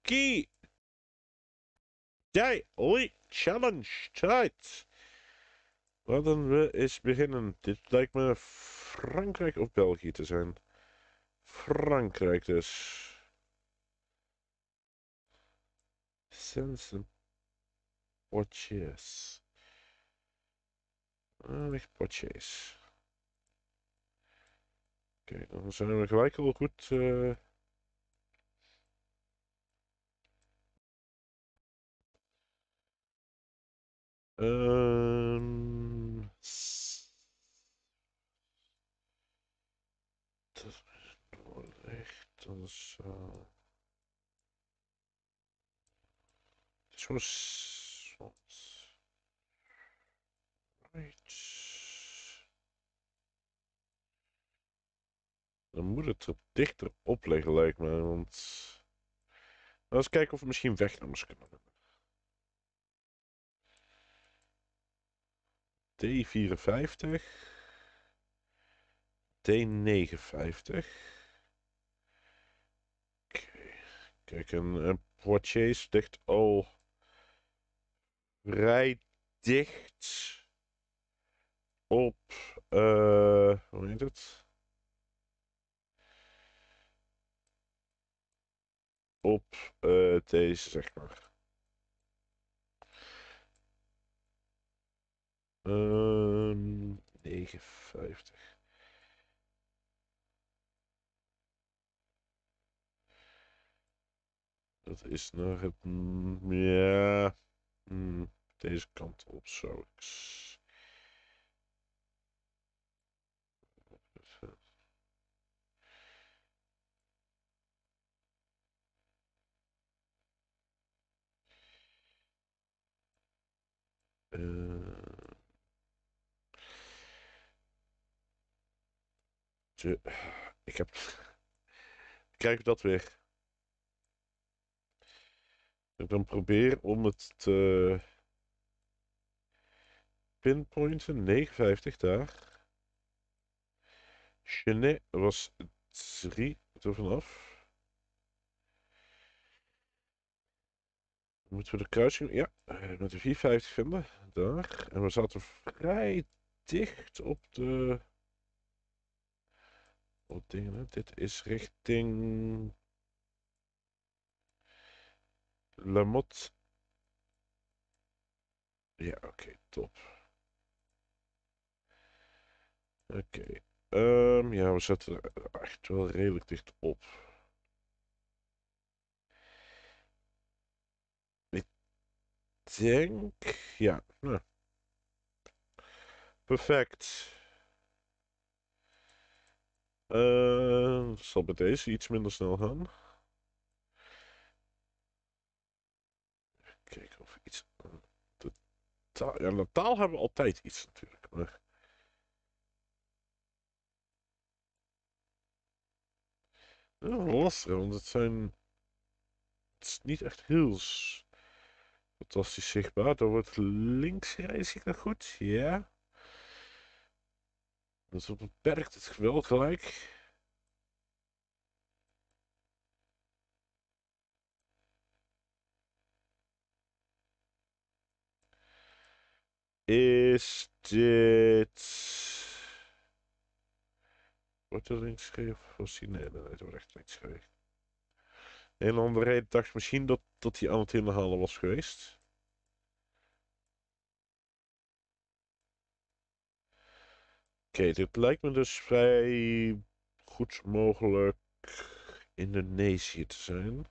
Oké, Daily Challenge tijd. Laten we eens beginnen. Dit lijkt me Frankrijk of België te zijn. Frankrijk dus. Sens en potjes. Ligt potjes. Oké, dan zijn we gelijk al goed. Noordlicht, dan is. Het is gewoon. Right. Dan moet het er dichter op liggen, lijkt me. Want. Laten eens kijken of we misschien wegnummers kunnen hebben. D54. D59. Oké. Kijk, een Poitiers ligt al vrij dicht op. Hoe heet het? Op deze, zeg maar. 59. Dat is naar het. Ja. Deze kant op zou ik. Ik heb. Kijk dat weer. Ik dan probeer om het te pinpointen. 59 daar. Genet was 3 er vanaf. Moeten we de kruising. Ja, met de 450 vinden. Daar. En we zaten vrij dicht op de. Wat dingen, hè? Dit is richting. La Motte. Ja, oké, top. Oké. Ja, we zetten er echt wel redelijk dicht op. Ik denk. Ja, nou. Perfect. Zal bij deze iets minder snel gaan. Kijken of iets. De taal, ja, de taal hebben we altijd iets natuurlijk. Maar. Ja, lastig, want het zijn. Het is niet echt heel fantastisch zichtbaar. Daar wordt links rijden, zie ik dat goed? Ja. Dus dat beperkt het wel gelijk. Is dit. Wordt er links gereden of was hij? Nee, het wordt echt links gereden. Een andere dacht misschien dat hij aan het inhalen was geweest. Oké, dit lijkt me dus vrij goed mogelijk Indonesië te zijn.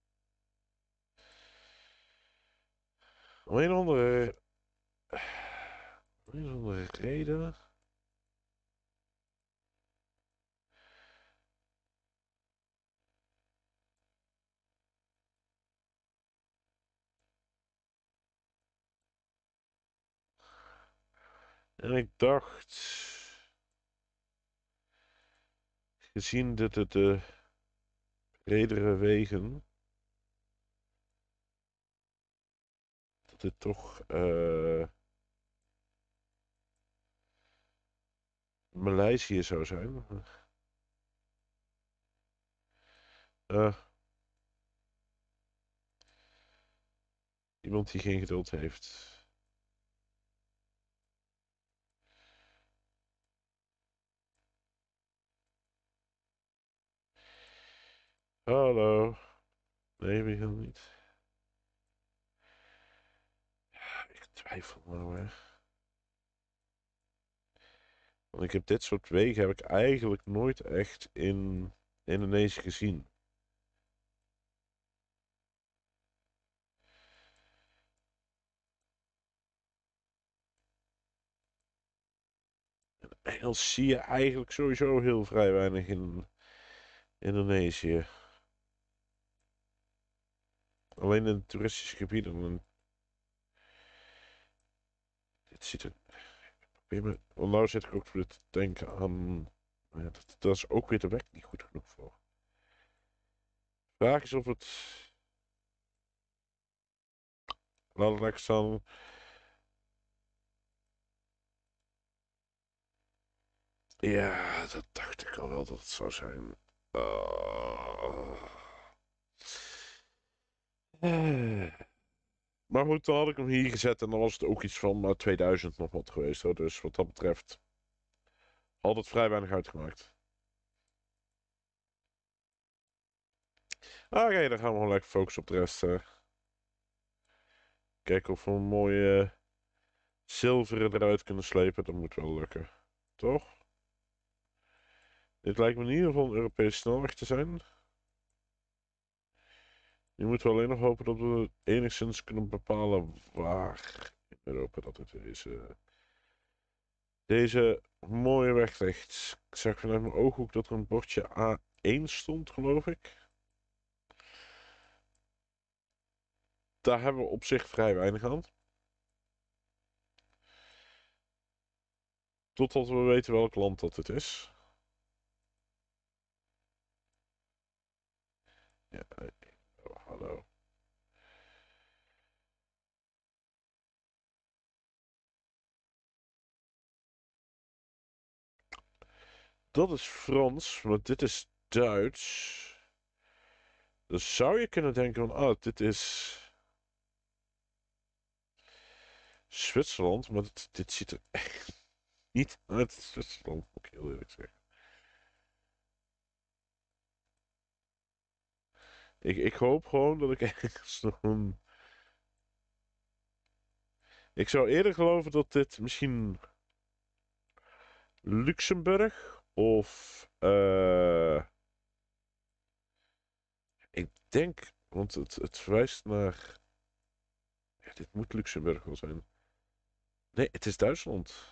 Om een andere reden. En ik dacht, gezien de bredere wegen, dat dit toch Maleisië zou zijn. Iemand die geen geduld heeft. Hallo. Nee, weer heel niet. Ik twijfel nou, hè. Want ik heb dit soort wegen heb ik eigenlijk nooit echt in Indonesië gezien. Engels zie je eigenlijk sowieso heel vrij weinig in Indonesië. Alleen in toeristische gebieden. Dit ziet er. Want nou zit ik ook weer te denken aan. Ja, dat is ook weer de weg niet goed genoeg voor. Vraag is of het. Laat het staan. Ja, dat dacht ik al wel dat het zou zijn. Ah. Eh. Maar goed, dan had ik hem hier gezet en dan was het ook iets van 2000 nog wat geweest. Hoor. Dus wat dat betreft had het vrij weinig uitgemaakt. Oké, dan gaan we gewoon lekker focussen op de rest. Kijken of we een mooie zilveren eruit kunnen slepen. Dat moet wel lukken. Toch? Dit lijkt me in ieder geval een Europese snelweg te zijn. Nu moeten we alleen nog hopen dat we enigszins kunnen bepalen waar in Europa dat het deze mooie weg ligt. Ik zag vanuit mijn ooghoek dat er een bordje A1 stond, geloof ik. Daar hebben we op zich vrij weinig aan. Totdat we weten welk land dat het is. Ja, oh, hallo. Dat is Frans, maar dit is Duits. Dus zou je kunnen denken van, dit is Zwitserland, maar dit ziet er echt niet uit Zwitserland, moet ik heel eerlijk zeggen. Ik hoop gewoon dat ik ergens nog een... Ik zou eerder geloven dat dit misschien Luxemburg of... ik denk, want het verwijst naar... Ja, dit moet Luxemburg wel zijn. Nee, het is Duitsland.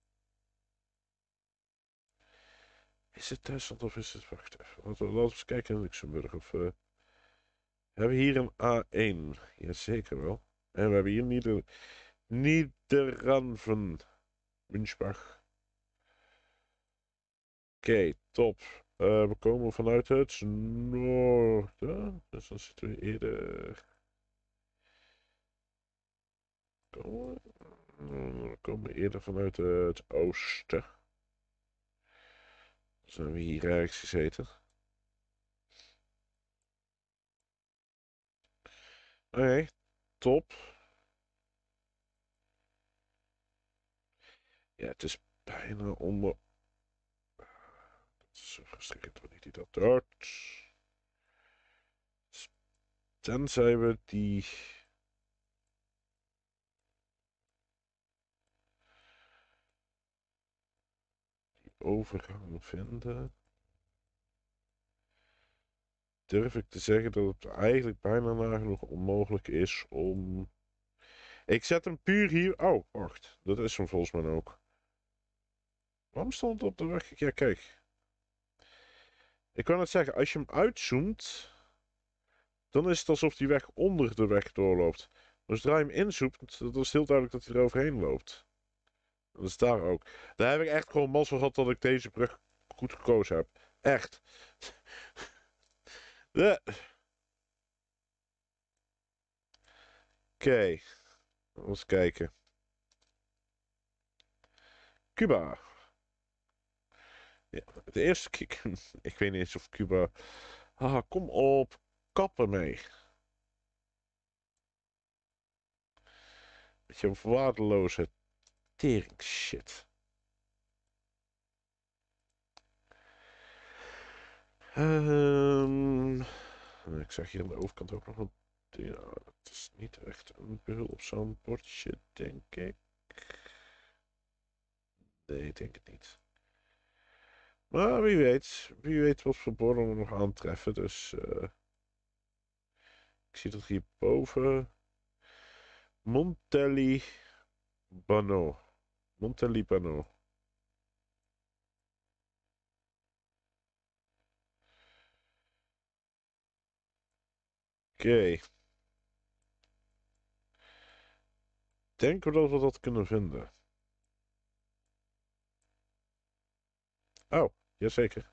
Is het Duitsland of is het... Wacht even. Laten we eens kijken in Luxemburg. Of, we hebben hier een A1. Jazeker wel. En we hebben hier Niederranven. Münchbach. Oké, top. We komen vanuit het noorden. Dus dan zitten we eerder... We komen eerder vanuit het oosten. Dus dan hebben we hier ergens gezeten. Oké, top. Ja, het is bijna onder... Dat is zo frustrerend wanneer die dat doet. Tenzij we die... overgang vinden, durf ik te zeggen dat het eigenlijk bijna nagenoeg onmogelijk is om... Ik zet hem puur hier... Oh, wacht. Dat is hem volgens mij ook. Waarom stond het op de weg? Ja, kijk. Ik kan het zeggen, als je hem uitzoomt, dan is het alsof die weg onder de weg doorloopt. Maar zodra je hem inzoomt, dan is het heel duidelijk dat hij er overheen loopt. Dat is daar ook. Daar heb ik echt gewoon mazzel gehad dat ik deze brug goed gekozen heb. Echt. Oké. Eens kijken. Cuba. Ja, de eerste keer. Ik weet niet eens of Cuba. Kom op. Kappen mee. je waardeloze tering shit. Ik zag hier aan de overkant ook nog een... Ja, het is niet echt een behulpzaam denk ik. Nee, ik denk het niet. Maar wie weet wat voor borden we nog aantreffen. Dus ik zie dat hierboven. Montelli Bano. Montelli Bano. Oké. Denken we dat we dat kunnen vinden? Oh, jazeker.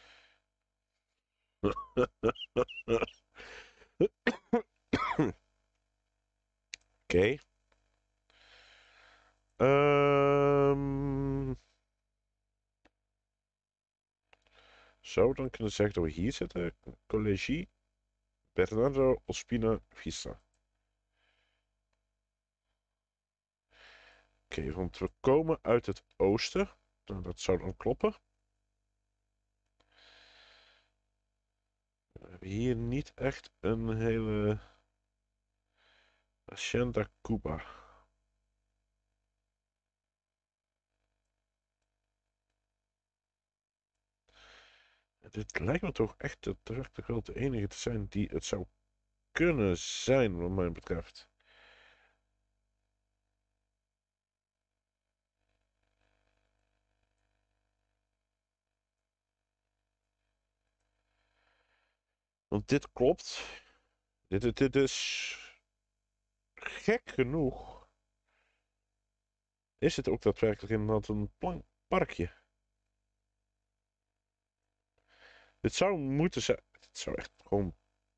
Oké. Zou dan kunnen zeggen dat we hier zitten? Collegi Bernardo Ospina Vista. Oké, want we komen uit het oosten. Nou, dat zou dan kloppen. We hebben hier niet echt een hele Hacienda Cuba. Dit lijkt me toch echt daadwerkelijk wel de enige te zijn die het zou kunnen zijn, wat mij betreft. Want dit klopt. Dit is gek genoeg. Is het ook daadwerkelijk inderdaad een parkje? Dit zou moeten zijn. Het zou echt gewoon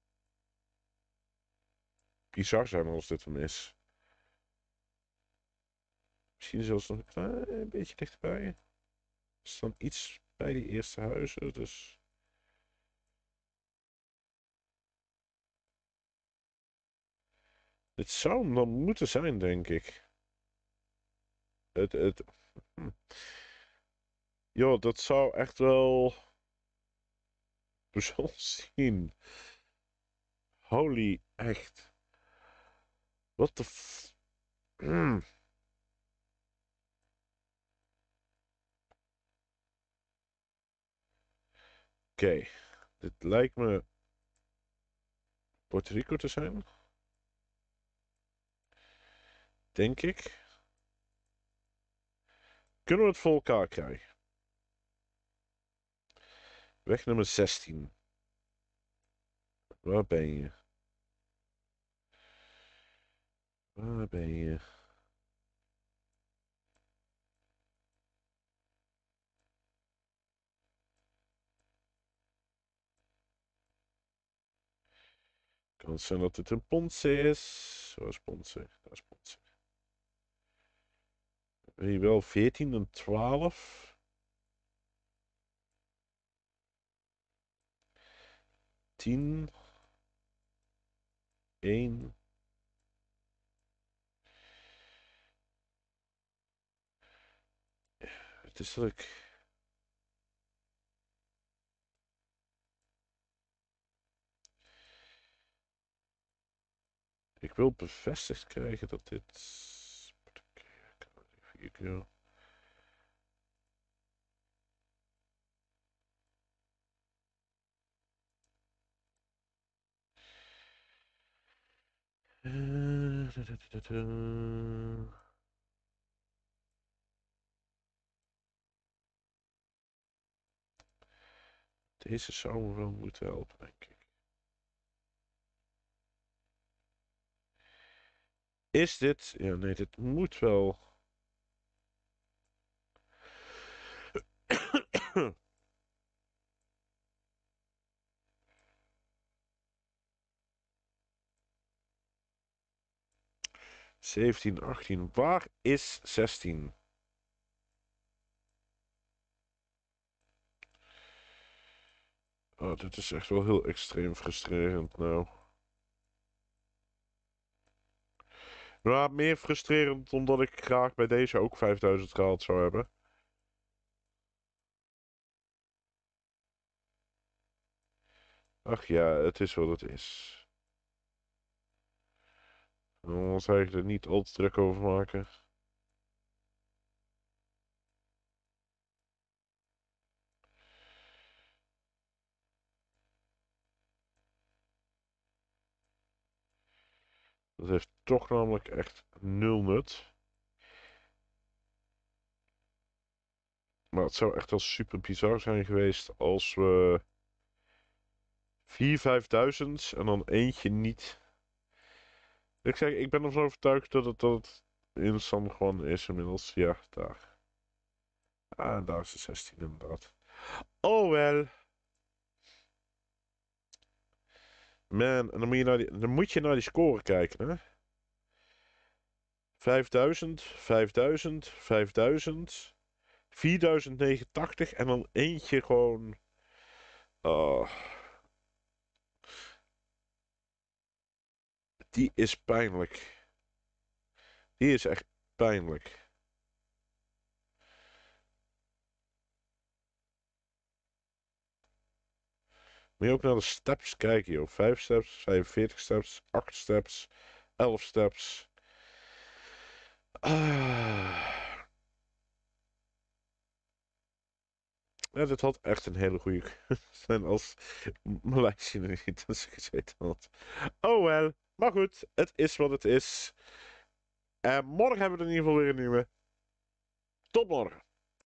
bizar zijn als dit hem is. Misschien zelfs nog een klein beetje dichterbij. Er staan iets bij die eerste huizen, dus... Dit zou hem dan moeten zijn, denk ik. Het... hm. Joh, dat zou echt wel... We zullen zien. Holy, echt. What the f... Oké, dit lijkt me Puerto Rico te zijn. Denk ik. Kunnen we het voor elkaar krijgen? Weg nummer 16. Waar ben je? Waar ben je? Kan het zijn dat het een Ponce is? Waar is Ponce? Daar is Ponce. Hier wel 14 en 12. 10. 1. Het is dat ik wil bevestigd krijgen dat dit... Even Deze zou me wel moeten helpen, denk ik. Is dit... Ja, nee, dit moet wel... 17, 18. Waar is 16? Oh, dit is echt wel heel extreem frustrerend nou. Maar meer frustrerend omdat ik graag bij deze ook 5000 gehaald zou hebben. Ach ja, het is wat het is. Dan zou ik er niet al te druk over maken. Dat heeft toch namelijk echt nul nut. Maar het zou echt wel super bizar zijn geweest als we 4 5000's en dan eentje niet. Ik zeg, ik ben ervan overtuigd dat het instant gewoon is inmiddels. Ja, daar. Ah, daar is de 16 inderdaad. Oh wel. Man, en dan moet je naar die score kijken, hè. 5000, 5000, 5000, 4089 en dan eentje gewoon. Oh, die is pijnlijk. Die is echt pijnlijk. Moet je ook naar de steps kijken, joh. 5 steps, 45 steps, 8 steps, 11 steps. Ah. Ja, dit had echt een hele goede zijn als mijn lijstje er niet tussen gezeten had. Oh wel, maar goed, het is wat het is. En morgen hebben we er in ieder geval weer een nieuwe. Tot morgen.